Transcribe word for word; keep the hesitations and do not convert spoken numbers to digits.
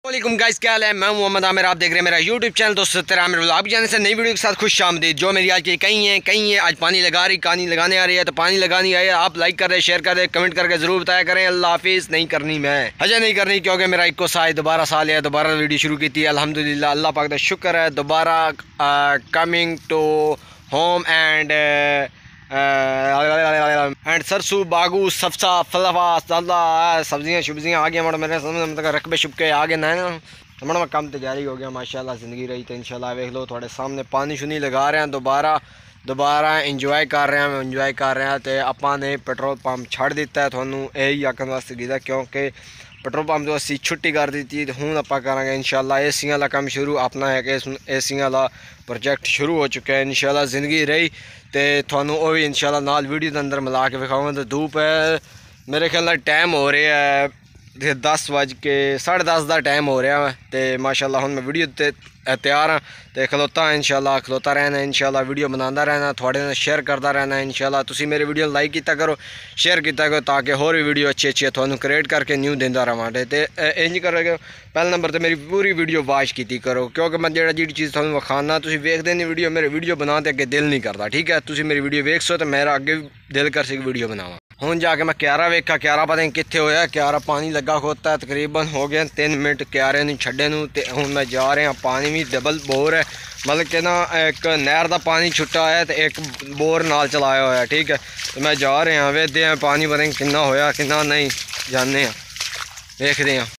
वालेकुम गाइस, क्या हाल है। मैं मोहम्मद आमिर, आप देख रहे हैं मेरा यूट्यूब चैनल दोस्तों तेरा आमिर व्लॉग। जाने से नई वीडियो के साथ खुश आमदीद। जो मेरी आज की कहीं है कहीं है आज पानी लगा रही कहानी लगाने आ रही है, तो पानी लगानी आई है। आप लाइक कर रहे, शेयर कर रहे, कमेंट करके जरूर बताया करें। अल्लाह हाफिज़। नहीं करनी मैं हजे नहीं करनी, क्योंकि मेरा इक्को साल दोबारा साल है, दोबारा वीडियो शुरू की थी। अल्हम्दुलिल्लाह, अल्लाह पाक दा शुक्र है। दोबारा coming to home and and सरसू बागू सफसा फलवा सब्जियाँ शुब्जियाँ आ गया। मड़ा मेरे मतलब रकबे शुबके आ गए ना तो मड़ा कम तैयारी हो गया माशाल्लाह। ज़िंदगी रही तो इंशाल्लाह वेख लो थोड़े सामने पानी शुनी लगा रहे हैं। दोबारा दोबारा इंजॉय कर रहे हैं इंजॉय कर रहे हैं। तो आपां ने पेट्रोल पंप छड़ दिता है। थोनू यही आखन वास्ते कीता, क्योंकि पेट्रोल पंप तो असी छुट्टी कर दी थी। हूँ आप करेंगे इंशाल्लाह एसियां वाला काम शुरू। अपना है कि एसियां वाला प्रोजेक्ट शुरू हो चुका है। इंशाल्लाह ज़िंदगी रही तो थानू वो भी इंशाल्लाह नाल वीडियो के अंदर मिला के विखाऊंगा। तो धूप है, मेरे ख्याल टाइम हो रहा है दस बज के साढ़े दस का टाइम हो रहा है। तो माशाल्लाह हुण मैं वीडियो ते तैयार हाँ तो खलोता इंशाल्लाह खलोता रहना इंशाल्लाह। वीडियो बनाता रहना, थोड़े नाल शेयर करता रहना इंशाल्लाह। तुसी मेरे वीडियो लाइक किया करो, शेयर किया करो, ताकि होर भी वीडियो अच्छी अच्छी थानू क्रिएट करके न्यू देंदा रहां। तो इंज करोगे पहले नंबर तो मेरी पूरी वीडियो वॉच की करो, क्योंकि मैं जो जी चीज़ थानू विखाना तुसी वेखदे नहीं वीडियो, मेरे वीडियो बनाते अगे दिल नहीं करता। ठीक है, तुसी मेरी वीडियो वेख सो तो मेरा अगे दिल कर सके वीडियो बनावा। हूँ जाके मैं क्यारा वेखा, क्यारा पता नहीं कितने होया। क्यारा पानी लगा खोता है, तकरीबन हो गए तीन मिनट क्यारे नहीं छड्डे नूं। ते हुण मैं जा रहा पानी भी डबल बोर है, मतलब कि ना एक नहर का पानी छुट्टा है तो एक बोर नाल चलाया होया। ठीक है, तो मैं जा रहा वेखते हैं पानी पता नहीं कितना होया कितना नहीं, जाने वेखते हैं।